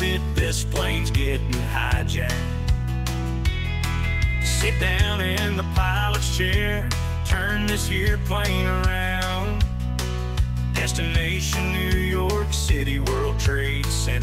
cockpit, this plane's getting hijacked. Sit down in the pilot's chair, turn this here plane around. Destination New York City, World Trade Center.